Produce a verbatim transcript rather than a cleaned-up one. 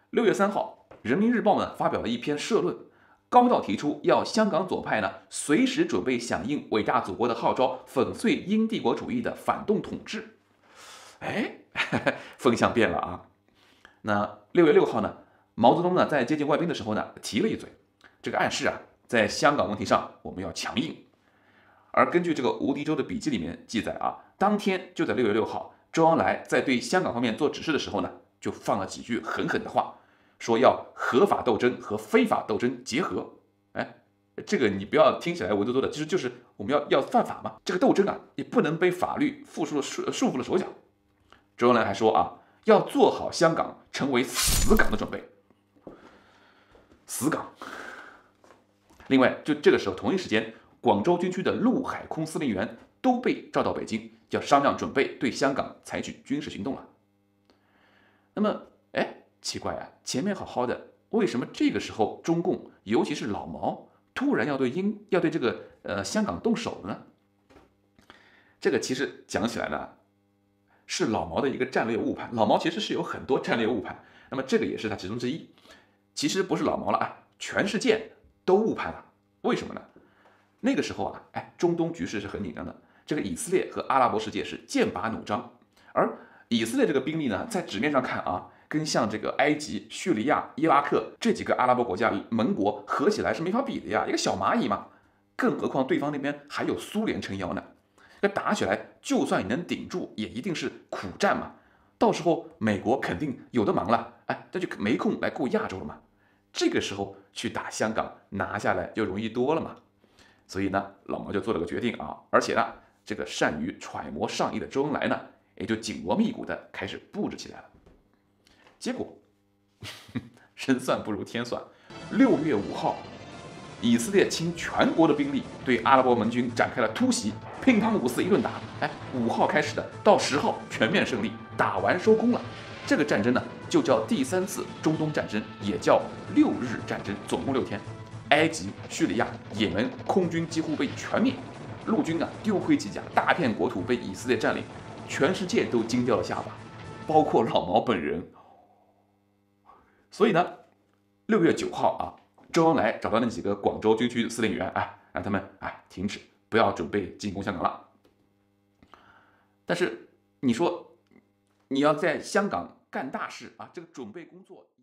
六月三号，《人民日报》呢发表了一篇社论，高调提出要香港左派呢随时准备响应伟大祖国的号召，粉碎英帝国主义的反动统治。哎，风向变了啊！那六月六号呢，毛泽东呢在接见外宾的时候呢提了一嘴，这个暗示啊，在香港问题上我们要强硬。而根据这个吴迪洲的笔记里面记载啊，当天就在六月六号，周恩来在对香港方面做指示的时候呢，就放了几句狠狠的话，说要合法斗争和非法斗争结合。哎，这个你不要听起来文绉绉的，其实就是我们要要犯法嘛。这个斗争啊，也不能被法律束缚了束束缚了手脚。周恩来还说啊，要做好香港成为死港的准备。死港。另外，就这个时候同一时间，广州军区的陆海空司令员都被召到北京，要商量准备对香港采取军事行动了。那么，哎，奇怪啊，前面好好的，为什么这个时候中共，尤其是老毛，突然要对英要对这个呃香港动手呢？这个其实讲起来呢，是老毛的一个战略误判。老毛其实是有很多战略误判，那么这个也是他其中之一。其实不是老毛了啊，全世界都误判了。为什么呢？那个时候啊，哎，中东局势是很紧张的，这个以色列和阿拉伯世界是剑拔弩张，而以色列这个兵力呢，在纸面上看啊，跟像这个埃及、叙利亚、伊拉克这几个阿拉伯国家盟国合起来是没法比的呀，一个小蚂蚁嘛。更何况对方那边还有苏联撑腰呢，那打起来就算你能顶住，也一定是苦战嘛。到时候美国肯定有的忙了，哎，这就没空来顾亚洲了嘛。这个时候去打香港，拿下来就容易多了嘛。所以呢，老毛就做了个决定啊，而且呢，这个善于揣摩上意的周恩来呢，也就紧锣密鼓的开始布置起来了。结果，人算不如天算，六月五号，以色列倾全国的兵力对阿拉伯盟军展开了突袭，乒乓五四一顿打，哎，五号开始的，到十号全面胜利，打完收工了。这个战争呢，就叫第三次中东战争，也叫六日战争，总共六天。埃及、叙利亚、也门空军几乎被全灭，陆军啊丢盔弃甲，大片国土被以色列占领，全世界都惊掉了下巴，包括老毛本人。所以呢，六月九号啊，周恩来找到那几个广州军区司令员，哎，让他们哎停止，不要准备进攻香港了。但是你说你要在香港干大事啊，这个准备工作。